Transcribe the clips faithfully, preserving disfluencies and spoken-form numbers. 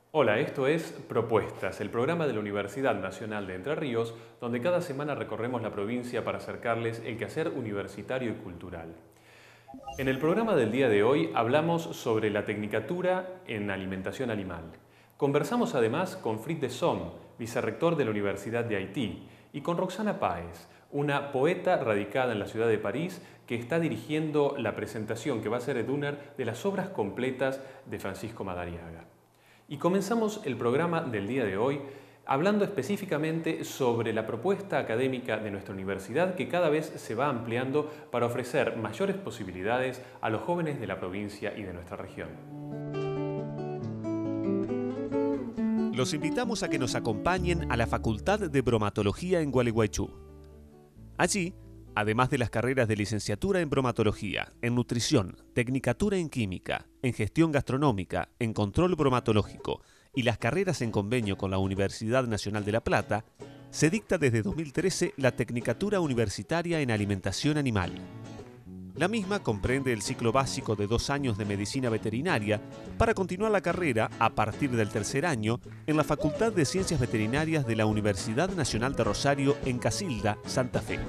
Hola, esto es Propuestas, el programa de la Universidad Nacional de Entre Ríos, donde cada semana recorremos la provincia para acercarles el quehacer universitario y cultural. En el programa del día de hoy hablamos sobre la tecnicatura en alimentación animal. Conversamos además con Fritz de Som, vicerrector de la Universidad de Haití, y con Roxana Páez, una poeta radicada en la ciudad de París que está dirigiendo la presentación que va a hacer Eduner de las obras completas de Francisco Madariaga. Y comenzamos el programa del día de hoy hablando específicamente sobre la propuesta académica de nuestra universidad que cada vez se va ampliando para ofrecer mayores posibilidades a los jóvenes de la provincia y de nuestra región. Los invitamos a que nos acompañen a la Facultad de Bromatología en Gualeguaychú. Allí, además de las carreras de licenciatura en bromatología, en nutrición, tecnicatura en química, en gestión gastronómica, en control bromatológico y las carreras en convenio con la Universidad Nacional de La Plata, se dicta desde dos mil trece la Tecnicatura Universitaria en Alimentación Animal. La misma comprende el ciclo básico de dos años de medicina veterinaria para continuar la carrera a partir del tercer año en la Facultad de Ciencias Veterinarias de la Universidad Nacional de Rosario en Casilda, Santa Fe.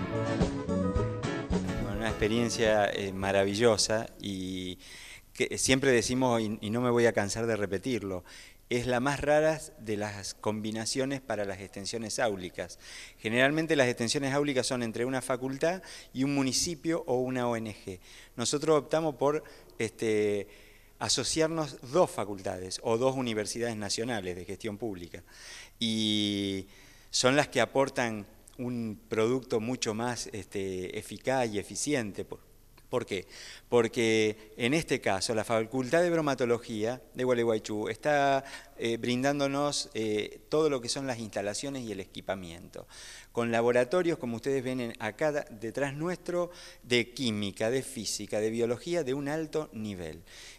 Una experiencia eh, maravillosa y que siempre decimos, y, y no me voy a cansar de repetirlo, es la más rara de las combinaciones para las extensiones áulicas. Generalmente las extensiones áulicas son entre una facultad y un municipio o una O N G. Nosotros optamos por este, asociarnos dos facultades o dos universidades nacionales de gestión pública y son las que aportan un producto mucho más este, eficaz y eficiente. ¿Por qué? Porque en este caso la Facultad de Bromatología de Gualeguaychú está eh, brindándonos eh, todo lo que son las instalaciones y el equipamiento, con laboratorios, como ustedes ven acá detrás nuestro, de química, de física, de biología, de un alto nivel.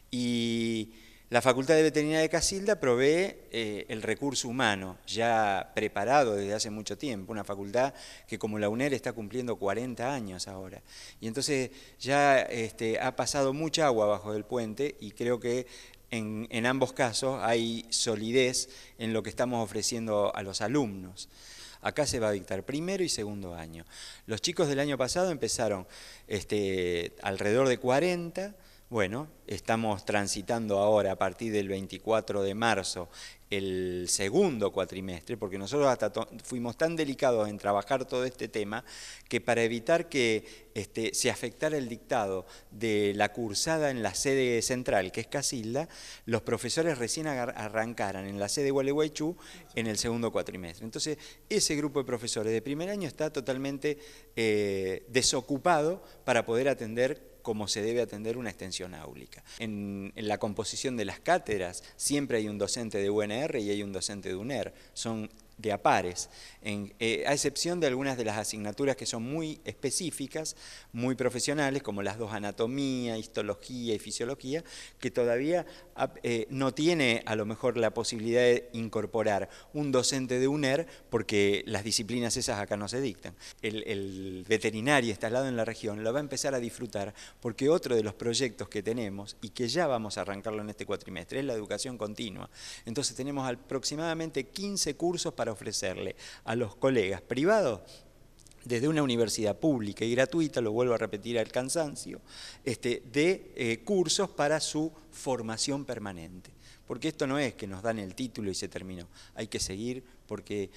Y la Facultad de Veterinaria de Casilda provee eh, el recurso humano ya preparado desde hace mucho tiempo, una facultad que como la UNER está cumpliendo cuarenta años ahora. Y entonces ya este, ha pasado mucha agua bajo del puente y creo que en, en ambos casos hay solidez en lo que estamos ofreciendo a los alumnos. Acá se va a dictar primero y segundo año. Los chicos del año pasado empezaron este, alrededor de cuarenta. Bueno, estamos transitando ahora a partir del veinticuatro de marzo el segundo cuatrimestre, porque nosotros hasta fuimos tan delicados en trabajar todo este tema que para evitar que este, se afectara el dictado de la cursada en la sede central, que es Casilda, los profesores recién arrancaran en la sede de Gualeguaychú en el segundo cuatrimestre. Entonces, ese grupo de profesores de primer año está totalmente eh, desocupado para poder atender como se debe atender una extensión áulica. En, en la composición de las cátedras siempre hay un docente de U N R y hay un docente de UNER, son de a pares, en, eh, a excepción de algunas de las asignaturas que son muy específicas, muy profesionales, como las dos anatomía, histología y fisiología, que todavía eh, no tiene a lo mejor la posibilidad de incorporar un docente de UNER, porque las disciplinas esas acá no se dictan. El, el veterinario instalado en la región lo va a empezar a disfrutar, porque otro de los proyectos que tenemos, y que ya vamos a arrancarlo en este cuatrimestre, es la educación continua. Entonces tenemos aproximadamente quince cursos para para ofrecerle a los colegas privados desde una universidad pública y gratuita, lo vuelvo a repetir al cansancio, este, de eh, cursos para su formación permanente. Porque esto no es que nos dan el título y se terminó, hay que seguir porque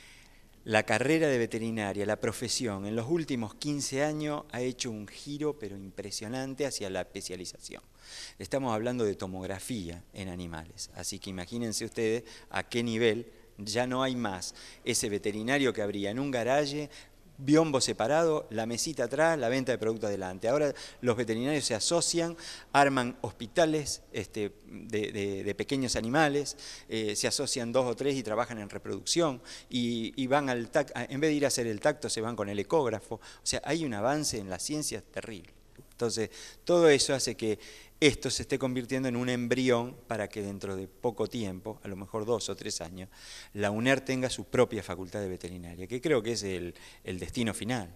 la carrera de veterinaria, la profesión, en los últimos quince años ha hecho un giro pero impresionante hacia la especialización. Estamos hablando de tomografía en animales, así que imagínense ustedes a qué nivel. Ya no hay más ese veterinario que habría en un garaje, biombo separado, la mesita atrás, la venta de productos adelante. Ahora los veterinarios se asocian, arman hospitales este, de, de, de pequeños animales, eh, se asocian dos o tres y trabajan en reproducción y, y van al tacto, en vez de ir a hacer el tacto se van con el ecógrafo. O sea, hay un avance en la ciencia terrible. Entonces, todo eso hace que esto se esté convirtiendo en un embrión para que dentro de poco tiempo, a lo mejor dos o tres años, la UNER tenga su propia facultad de veterinaria, que creo que es el, el destino final.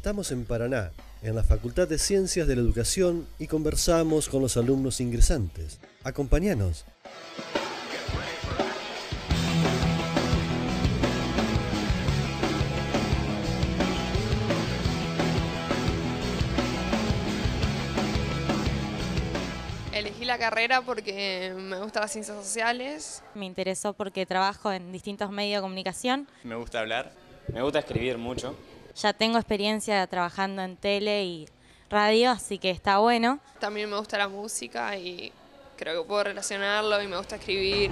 Estamos en Paraná, en la Facultad de Ciencias de la Educación y conversamos con los alumnos ingresantes. Acompáñanos. Elegí la carrera porque me gustan las ciencias sociales. Me interesó porque trabajo en distintos medios de comunicación. Me gusta hablar, me gusta escribir mucho. Ya tengo experiencia trabajando en tele y radio, así que está bueno. También me gusta la música y creo que puedo relacionarlo y me gusta escribir.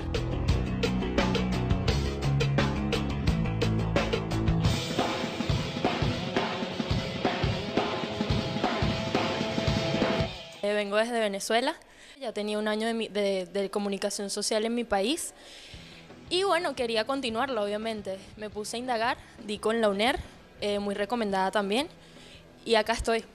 Vengo desde Venezuela, ya tenía un año de, mi, de, de comunicación social en mi país y bueno, quería continuarlo obviamente. Me puse a indagar, di con la UNER, eh, muy recomendada también, y acá estoy.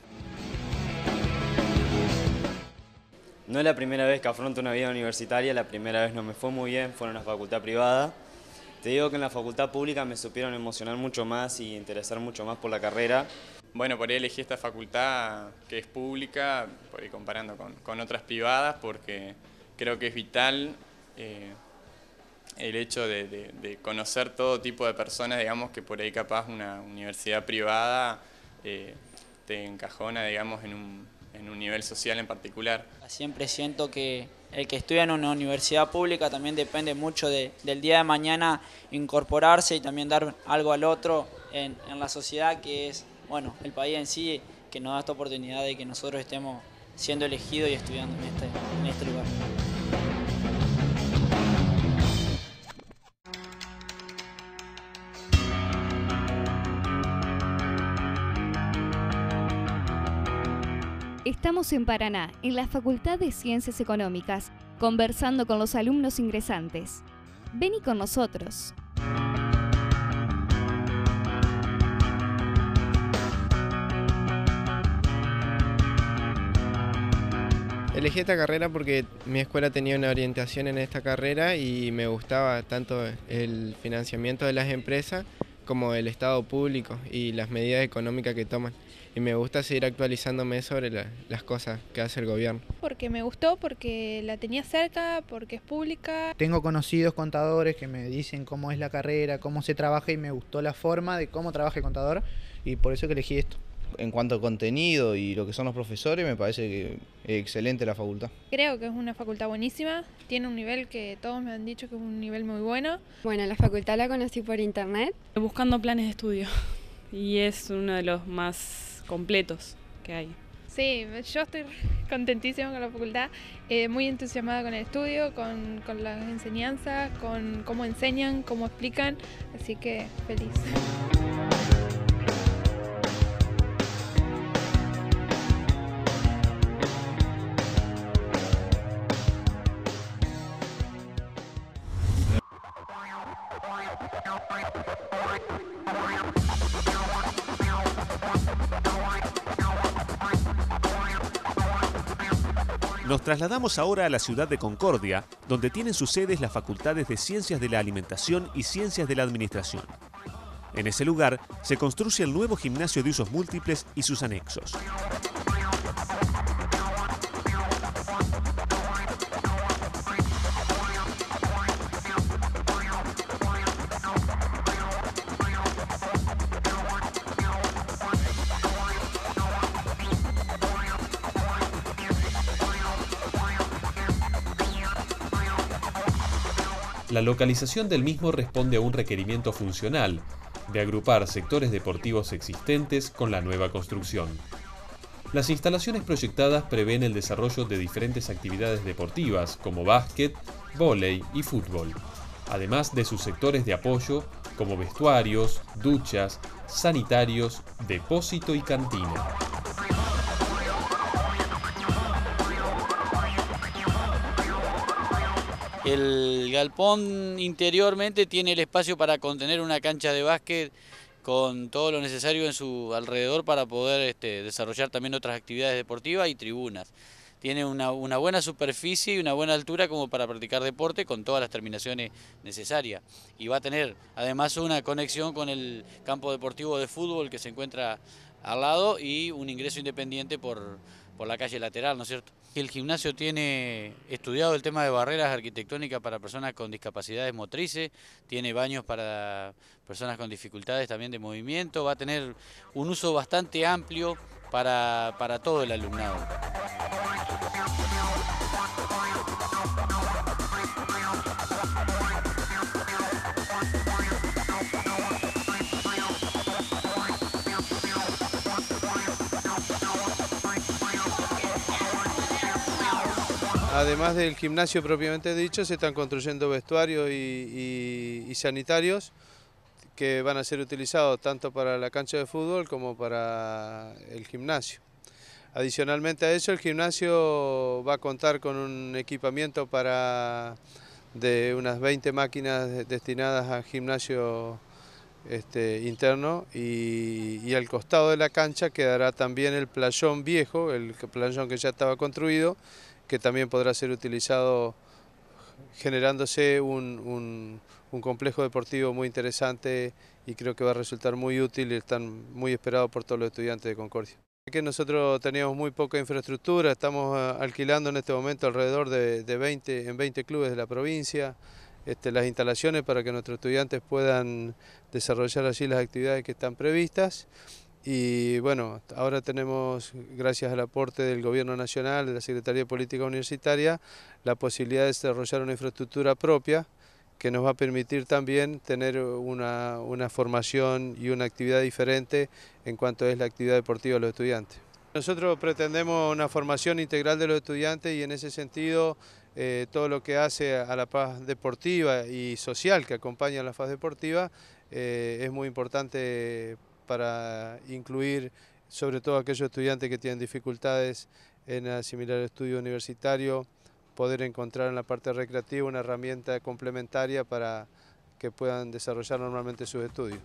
No es la primera vez que afronto una vida universitaria, la primera vez no me fue muy bien, fue en una facultad privada. Te digo que en la facultad pública me supieron emocionar mucho más y interesar mucho más por la carrera. Bueno, por ahí elegí esta facultad que es pública, por ahí comparando con, con otras privadas, porque creo que es vital eh, el hecho de, de, de conocer todo tipo de personas, digamos, que por ahí capaz una universidad privada eh, te encajona, digamos, en un, en un nivel social en particular. Siempre siento que el que estudia en una universidad pública también depende mucho de, del día de mañana incorporarse y también dar algo al otro en, en la sociedad, que es, bueno, el país en sí, que nos da esta oportunidad de que nosotros estemos siendo elegidos y estudiando en este, en este lugar. Estamos en Paraná, en la Facultad de Ciencias Económicas, conversando con los alumnos ingresantes. Vení con nosotros. Elegí esta carrera porque mi escuela tenía una orientación en esta carrera y me gustaba tanto el financiamiento de las empresas como el Estado público y las medidas económicas que toman. Y me gusta seguir actualizándome sobre la, las cosas que hace el gobierno. Porque me gustó, porque la tenía cerca, porque es pública. Tengo conocidos contadores que me dicen cómo es la carrera, cómo se trabaja, y me gustó la forma de cómo trabaja el contador y por eso que elegí esto. En cuanto a contenido y lo que son los profesores, me parece que es excelente la facultad. Creo que es una facultad buenísima, tiene un nivel que todos me han dicho que es un nivel muy bueno. Bueno, la facultad la conocí por internet. Buscando planes de estudio y es uno de los más completos que hay. Sí, yo estoy contentísima con la facultad, eh, muy entusiasmada con el estudio, con, con las enseñanzas, con cómo enseñan, cómo explican, así que feliz. Nos trasladamos ahora a la ciudad de Concordia, donde tienen sus sedes las facultades de Ciencias de la Alimentación y Ciencias de la Administración. En ese lugar se construye el nuevo gimnasio de usos múltiples y sus anexos. La localización del mismo responde a un requerimiento funcional de agrupar sectores deportivos existentes con la nueva construcción. Las instalaciones proyectadas prevén el desarrollo de diferentes actividades deportivas como básquet, vóley y fútbol, además de sus sectores de apoyo como vestuarios, duchas, sanitarios, depósito y cantina. El galpón interiormente tiene el espacio para contener una cancha de básquet con todo lo necesario en su alrededor para poder este, desarrollar también otras actividades deportivas y tribunas. Tiene una, una buena superficie y una buena altura como para practicar deporte con todas las terminaciones necesarias. Y va a tener además una conexión con el campo deportivo de fútbol que se encuentra al lado y un ingreso independiente por, por la calle lateral, ¿no es cierto? El gimnasio tiene estudiado el tema de barreras arquitectónicas para personas con discapacidades motrices, tiene baños para personas con dificultades también de movimiento, va a tener un uso bastante amplio para, para todo el alumnado. Además del gimnasio propiamente dicho, se están construyendo vestuarios y, y, y sanitarios que van a ser utilizados tanto para la cancha de fútbol como para el gimnasio. Adicionalmente a eso, el gimnasio va a contar con un equipamiento para de unas veinte máquinas destinadas al gimnasio este, interno y, y al costado de la cancha quedará también el playón viejo, el playón que ya estaba construido, que también podrá ser utilizado generándose un, un, un complejo deportivo muy interesante y creo que va a resultar muy útil y están muy esperados por todos los estudiantes de Concordia. Que nosotros teníamos muy poca infraestructura, estamos alquilando en este momento alrededor de, de veinte, en veinte clubes de la provincia, este, las instalaciones para que nuestros estudiantes puedan desarrollar allí las actividades que están previstas. Y bueno, ahora tenemos, gracias al aporte del Gobierno Nacional, de la Secretaría de Política Universitaria, la posibilidad de desarrollar una infraestructura propia que nos va a permitir también tener una, una formación y una actividad diferente en cuanto es la actividad deportiva de los estudiantes. Nosotros pretendemos una formación integral de los estudiantes y en ese sentido eh, todo lo que hace a la paz deportiva y social que acompaña a la paz deportiva eh, es muy importante para incluir sobre todo a aquellos estudiantes que tienen dificultades en asimilar el estudio universitario, poder encontrar en la parte recreativa una herramienta complementaria para que puedan desarrollar normalmente sus estudios.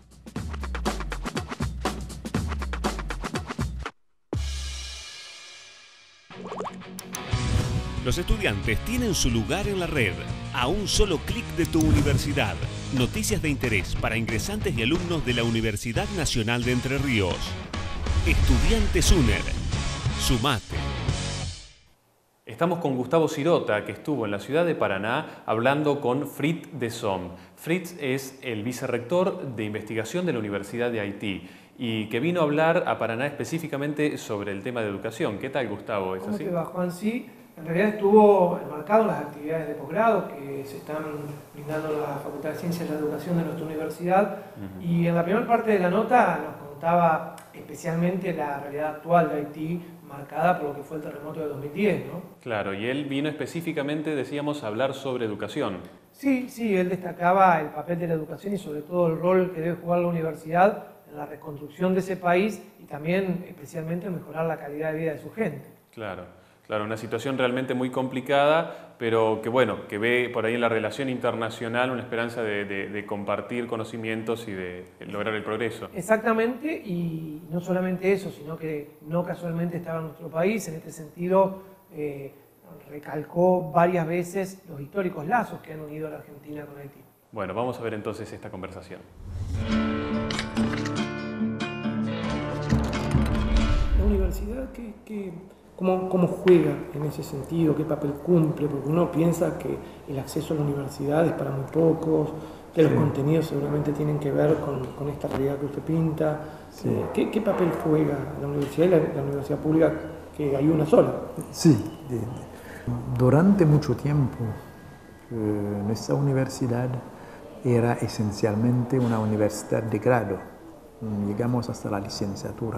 Los estudiantes tienen su lugar en la red, a un solo clic de tu universidad. Noticias de interés para ingresantes y alumnos de la Universidad Nacional de Entre Ríos. Estudiantes UNER. Sumate. Estamos con Gustavo Sirota, que estuvo en la ciudad de Paraná hablando con Fritz de Som. Fritz es el vicerrector de investigación de la Universidad de Haití y que vino a hablar a Paraná específicamente sobre el tema de educación. ¿Qué tal, Gustavo? ¿Es ¿Cómo así? te va, Juan? Sí, en realidad estuvo enmarcado en las actividades de posgrado que se están brindando en la Facultad de Ciencias de la Educación de nuestra universidad. Uh-huh. Y en la primera parte de la nota nos contaba especialmente la realidad actual de Haití, marcada por lo que fue el terremoto de dos mil diez, ¿no? Claro, y él vino específicamente, decíamos, a hablar sobre educación. Sí, sí, él destacaba el papel de la educación y sobre todo el rol que debe jugar la universidad en la reconstrucción de ese país y también especialmente en mejorar la calidad de vida de su gente. Claro, claro, una situación realmente muy complicada, pero que bueno, que ve por ahí en la relación internacional una esperanza de, de, de compartir conocimientos y de lograr el progreso. Exactamente, y no solamente eso, sino que no casualmente estaba en nuestro país, en este sentido eh, recalcó varias veces los históricos lazos que han unido a la Argentina con Haití. Bueno, vamos a ver entonces esta conversación. La universidad, ¿qué, qué, cómo, cómo juega en ese sentido? ¿Qué papel cumple? Porque uno piensa que el acceso a la universidad es para muy pocos, que los sí. contenidos seguramente tienen que ver con, con esta realidad que usted pinta. Sí. Eh, ¿qué, ¿Qué papel juega la universidad y la, la universidad pública, que hay una sola? Sí, durante mucho tiempo eh, nuestra universidad era esencialmente una universidad de grado, llegamos hasta la licenciatura.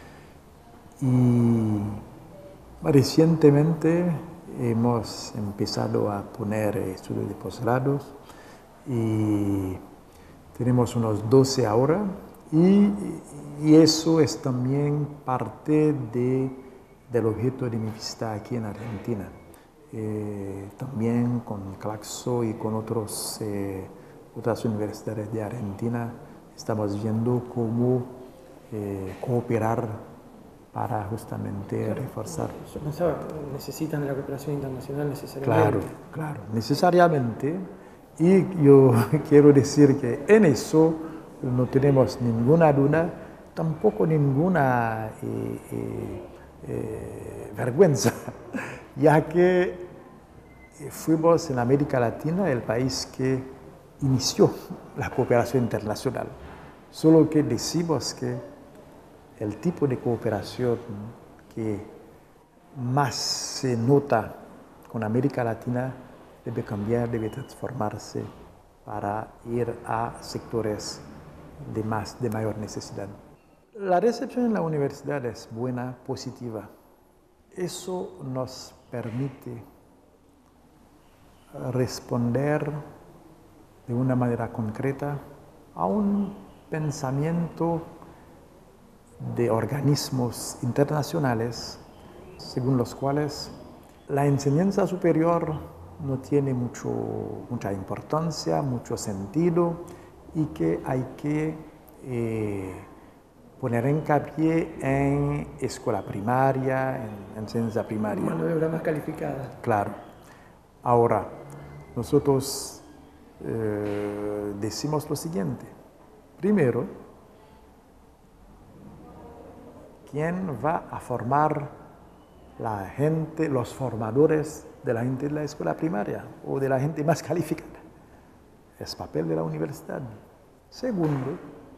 Y recientemente hemos empezado a poner estudios de posgrados y tenemos unos doce ahora y, y eso es también parte de, del objeto de mi visita aquí en Argentina. Eh, también con Claxo y con otros, eh, otras universidades de Argentina estamos viendo cómo eh, cooperar para justamente claro, reforzar. Necesitan de la cooperación internacional necesariamente. Claro, claro, necesariamente. Y yo quiero decir que en eso no tenemos ninguna duda tampoco ninguna eh, eh, eh, vergüenza, ya que fuimos en América Latina el país que inició la cooperación internacional. Solo que decimos que el tipo de cooperación que más se nota con América Latina debe cambiar, debe transformarse para ir a sectores de, más, de mayor necesidad. La recepción en la universidad es buena, positiva. Eso nos permite responder de una manera concreta a un pensamiento de organismos internacionales según los cuales la enseñanza superior no tiene mucho, mucha importancia, mucho sentido y que hay que eh, poner hincapié en escuela primaria, en enseñanza primaria. Mano de obra más calificada. Claro. Ahora, nosotros eh, decimos lo siguiente. Primero, ¿quién va a formar la gente, los formadores de la gente de la escuela primaria o de la gente más calificada? Es papel de la universidad. Segundo,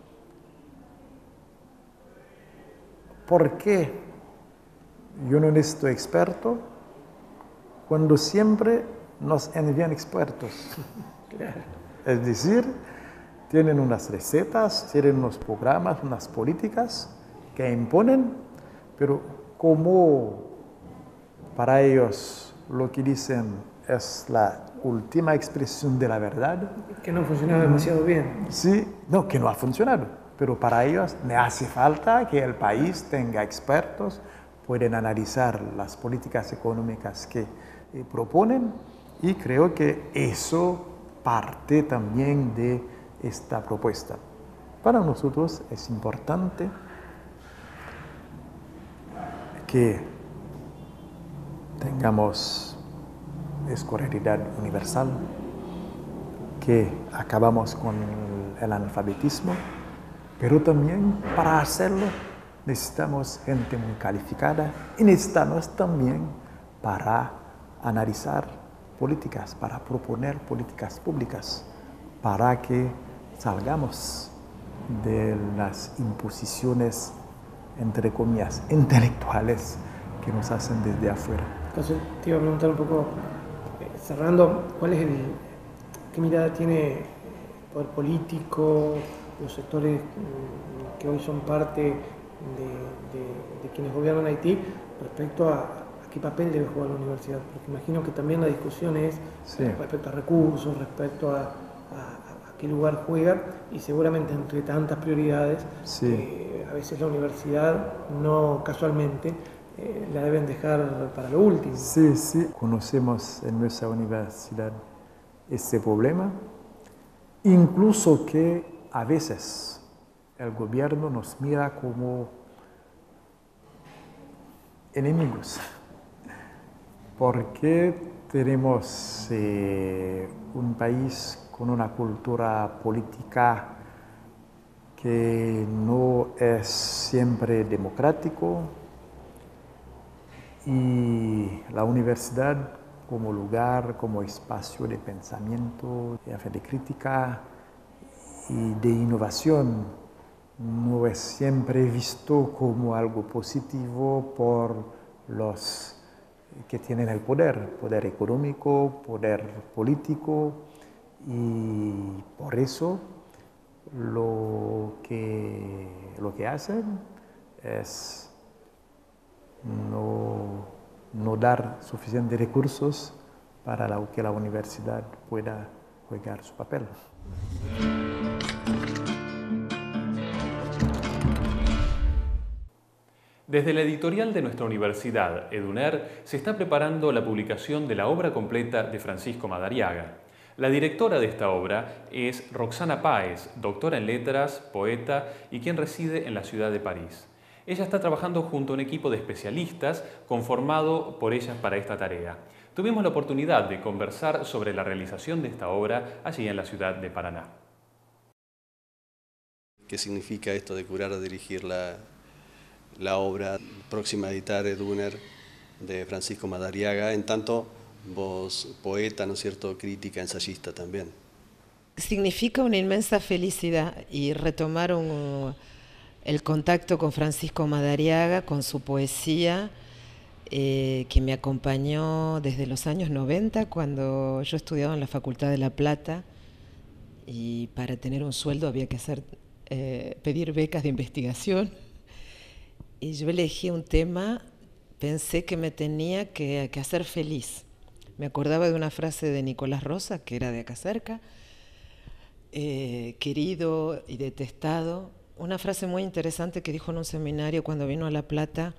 ¿por qué yo no necesito experto cuando siempre nos envían expertos? Claro. Es decir, tienen unas recetas, tienen unos programas, unas políticas que imponen, pero como para ellos lo que dicen es la última expresión de la verdad. Que no ha funcionado demasiado bien. Sí, no, que no ha funcionado, pero para ellos me hace falta que el país tenga expertos, pueden analizar las políticas económicas que eh, proponen y creo que eso parte también de esta propuesta. Para nosotros es importante que tengamos escolaridad universal, que acabamos con el analfabetismo, pero también para hacerlo necesitamos gente muy calificada y necesitamos también para analizar políticas, para proponer políticas públicas, para que salgamos de las imposiciones, entre comillas, intelectuales que nos hacen desde afuera. Entonces te iba a preguntar un poco, eh, cerrando, ¿cuál es el, qué mirada tiene el poder político, los sectores mm, que hoy son parte de, de, de quienes gobiernan Haití respecto a, a qué papel debe jugar la universidad? Porque imagino que también la discusión es Sí. respecto a recursos, respecto a, a, a qué lugar juega y seguramente entre tantas prioridades Sí. eh, a veces la universidad no casualmente eh, la deben dejar para lo último. Sí, sí, conocemos en nuestra universidad este problema, incluso que a veces el gobierno nos mira como enemigos, porque tenemos eh, un país con una cultura política que no es siempre democrático y la universidad como lugar, como espacio de pensamiento, de crítica y de innovación no es siempre visto como algo positivo por los que tienen el poder, poder económico, poder político, y por eso lo que, lo que hacen es no, no dar suficientes recursos para la, que la universidad pueda jugar su papel. Desde la editorial de nuestra universidad, EDUNER, se está preparando la publicación de la obra completa de Francisco Madariaga. La directora de esta obra es Roxana Páez, doctora en letras, poeta y quien reside en la ciudad de París. Ella está trabajando junto a un equipo de especialistas conformado por ellas para esta tarea. Tuvimos la oportunidad de conversar sobre la realización de esta obra allí en la ciudad de Paraná. ¿Qué significa esto de curar o dirigir la, la obra próxima a editar Eduner de Francisco Madariaga, en tanto vos poeta, ¿no es cierto?, crítica, ensayista también? Significa una inmensa felicidad y retomar un, el contacto con Francisco Madariaga, con su poesía, eh, que me acompañó desde los años noventa, cuando yo estudiaba en la Facultad de La Plata, y para tener un sueldo había que hacer, eh, pedir becas de investigación. Y yo elegí un tema, pensé que me tenía que, que hacer feliz. Me acordaba de una frase de Nicolás Rosa, que era de acá cerca, eh, querido y detestado. Una frase muy interesante que dijo en un seminario cuando vino a La Plata: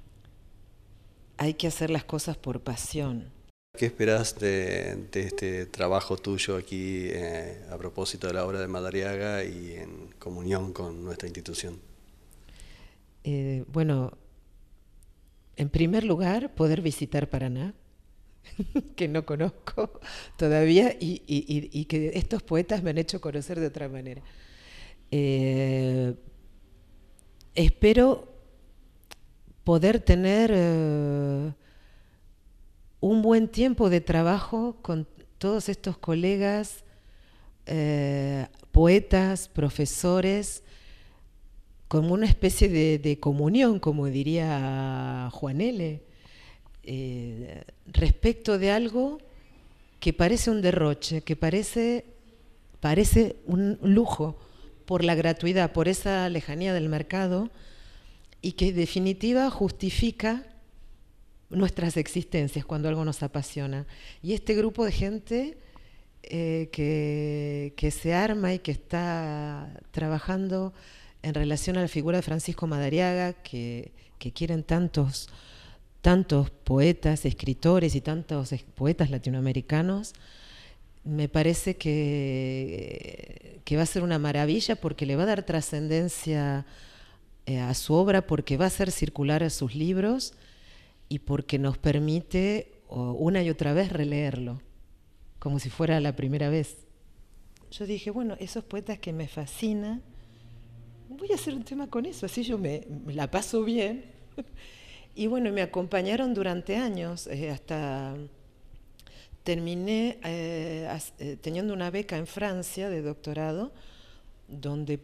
hay que hacer las cosas por pasión. ¿Qué esperás de, de este trabajo tuyo aquí eh, a propósito de la obra de Madariaga y en comunión con nuestra institución? Eh, bueno, en primer lugar, poder visitar Paraná, que no conozco todavía, y, y, y que estos poetas me han hecho conocer de otra manera. Eh, espero poder tener eh, un buen tiempo de trabajo con todos estos colegas, eh, poetas, profesores, como una especie de, de comunión, como diría Juan L., eh, respecto de algo que parece un derroche, que parece, parece un lujo por la gratuidad, por esa lejanía del mercado, y que en definitiva justifica nuestras existencias cuando algo nos apasiona. Y este grupo de gente eh, que, que se arma y que está trabajando en relación a la figura de Francisco Madariaga, que, que quieren tantos, tantos poetas, escritores y tantos poetas latinoamericanos, me parece que, que va a ser una maravilla, porque le va a dar trascendencia eh, a su obra, porque va a hacer circular a sus libros y porque nos permite oh, una y otra vez releerlo, como si fuera la primera vez. Yo dije, bueno, esos poetas que me fascinan, voy a hacer un tema con eso, así yo me, me la paso bien. Y bueno, me acompañaron durante años, eh, hasta terminé eh, as, eh, teniendo una beca en Francia de doctorado, donde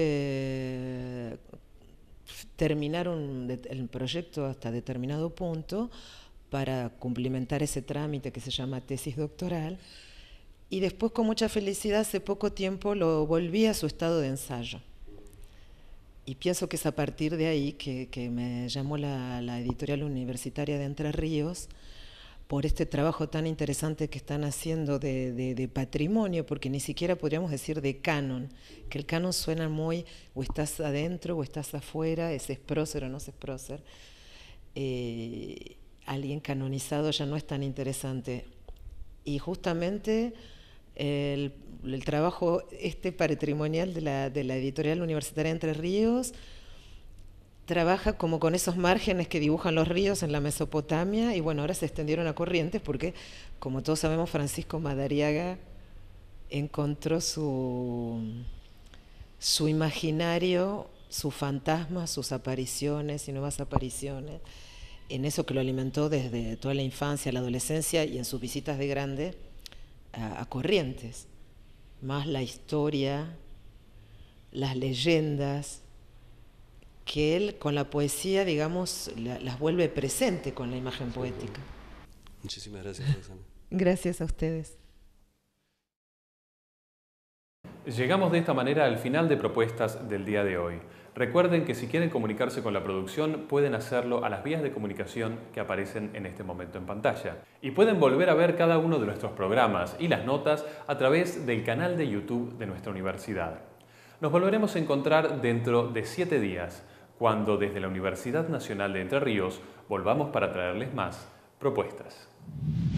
pude terminar un, de, el proyecto hasta determinado punto para cumplimentar ese trámite que se llama tesis doctoral. Y después, con mucha felicidad, hace poco tiempo lo volví a su estado de ensayo. Y pienso que es a partir de ahí que, que me llamó la, la editorial universitaria de Entre Ríos por este trabajo tan interesante que están haciendo de, de, de patrimonio, porque ni siquiera podríamos decir de canon, que el canon suena muy, o estás adentro o estás afuera, es prócer o no es prócer. Eh, alguien canonizado ya no es tan interesante. Y justamente el, el trabajo este patrimonial de la, de la editorial universitaria Entre Ríos trabaja como con esos márgenes que dibujan los ríos en la Mesopotamia, y bueno, ahora se extendieron a Corrientes porque, como todos sabemos, Francisco Madariaga encontró su, su imaginario, su fantasma, sus apariciones y nuevas apariciones, en eso que lo alimentó desde toda la infancia, la adolescencia y en sus visitas de grande a, a Corrientes, más la historia, las leyendas, que él con la poesía, digamos, la, las vuelve presente con la imagen poética. Muchísimas gracias, Roxana. Gracias a ustedes. Llegamos de esta manera al final de propuestas del día de hoy. Recuerden que si quieren comunicarse con la producción pueden hacerlo a las vías de comunicación que aparecen en este momento en pantalla. Y pueden volver a ver cada uno de nuestros programas y las notas a través del canal de YouTube de nuestra universidad. Nos volveremos a encontrar dentro de siete días, cuando desde la Universidad Nacional de Entre Ríos volvamos para traerles más propuestas.